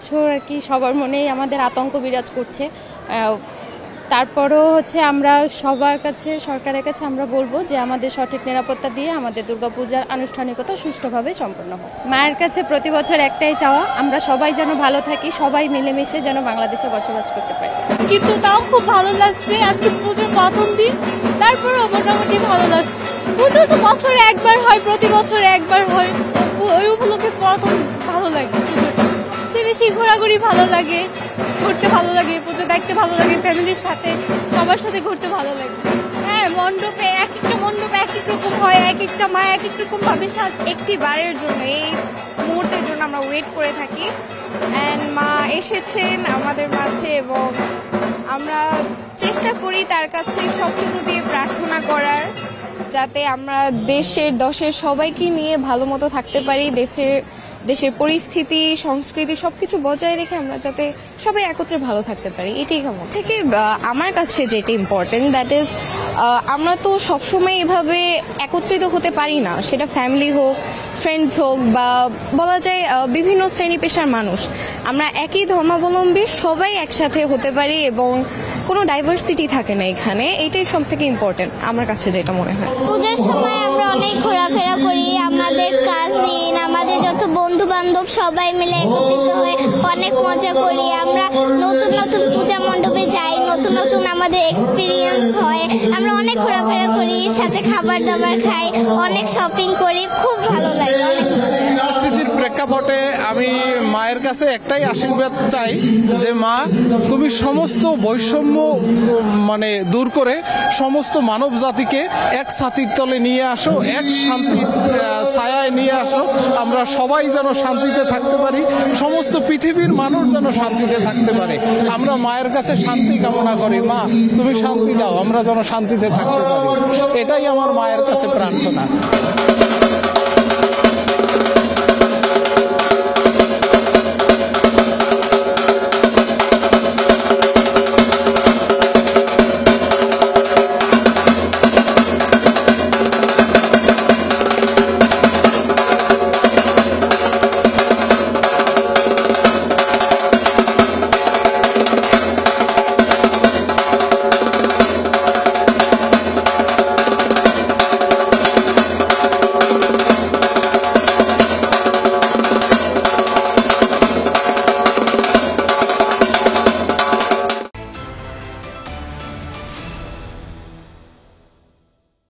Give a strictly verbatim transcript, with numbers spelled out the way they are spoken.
বছর আর কি সবার মনেই আমাদের আতঙ্ক বিরাজ করছে। তারপরও হচ্ছে আমরা সবার কাছে সরকারের কাছে আমরা বলবো যে আমাদের সঠিক নিরাপত্তা দিয়ে আমাদের দুর্গাপূজার আনুষ্ঠানিকতা সুষ্ঠুভাবে সম্পন্ন হোক। মায়ের কাছে প্রতি বছর একটাই চাওয়া, আমরা সবাই যেন ভালো থাকি, সবাই মিলেমিশে যেন বাংলাদেশে বসবাস করতে পারি। কিন্তু তাও খুব ভালো লাগছে, আজকে পুজোর প্রথম দিন, তারপরও মোটামুটি ভালো লাগছে। পুজো তো বছরে একবার হয়, প্রতি বছর একবার হয়, ওই উপলক্ষে প্রথম ভালো লাগে। পুজোটা বেশি ঘোরাঘুরি ভালো লাগে, ঘুরতে ভালো লাগে, পুজো দেখতে ভালো লাগে, ফ্যামিলির সাথে সবার সাথে ঘুরতে ভালো লাগে। হ্যাঁ, মণ্ডপে এক একটা মণ্ডপে এক এক রকম হয়, এক একটা মা এক এক রকম ভাবে সাজ। একটি বারের জন্য এই মুহূর্তের জন্য আমরা ওয়েট করে থাকি, অ্যান্ড মা এসেছেন আমাদের মাঝে এবং আমরা চেষ্টা করি তার কাছে সবটুকু দিয়ে প্রার্থনা করার, যাতে আমরা দেশের দশের সবাইকে নিয়ে ভালো মতো থাকতে পারি, দেশের দেশের পরিস্থিতি সংস্কৃতি সবকিছু বজায় রেখে আমরা যাতে সবাই একত্রে ভালো থাকতে পারি, এটাই কেমন থেকে আমার কাছে যেটা ইম্পর্টেন্ট, দ্যাট ইজ আমরা তো সবসময় এভাবে একত্রিত হতে পারি না, সেটা ফ্যামিলি হোক, ফ্রেন্ডস হোক, বা বলা যায় বিভিন্ন শ্রেণী পেশার মানুষ, আমরা একই ধর্মাবলম্বী সবাই একসাথে হতে পারি এবং কোনো ডাইভার্সিটি থাকে না এখানে, এটাই সব থেকে ইম্পর্টেন্ট আমার কাছে যেটা মনে হয়। পূজার সময় আমরা অনেক ঘোরাফেরা করি, আমাদের কাজিন, আমাদের যত বন্ধু বান্ধব সবাই মিলে একত্রিত হয়ে অনেক মজা করি। আমরা নতুন নতুন পূজা মণ্ডপে যাই, নতুন নতুন আমাদের এক্সপিরিয়েন্স হয়, আমরা অনেক ঘোরাফেরা করি, সাথে খাবার দাবার খাই, অনেক শপিং করি, খুব ভালো লাগে, অনেক মজা। পরিস্থিতির প্রেক্ষাপটে আমি মায়ের কাছে একটাই আশীর্বাদ চাই যে মা, তুমি সমস্ত বৈষম্য মানে দূর করে সমস্ত মানব জাতিকে এক ছাতির তলে নিয়ে আসো, এক শান্তির ছায়ায় নিয়ে আসো, আমরা সবাই যেন শান্তিতে থাকতে পারি, সমস্ত পৃথিবীর মানুষ যেন শান্তিতে থাকতে পারে। আমরা মায়ের কাছে শান্তি কামনা করি, মা তুমি শান্তি দাও, আমরা যেন শান্তিতে থাকতে পারি, এটাই আমার মায়ের কাছে প্রার্থনা।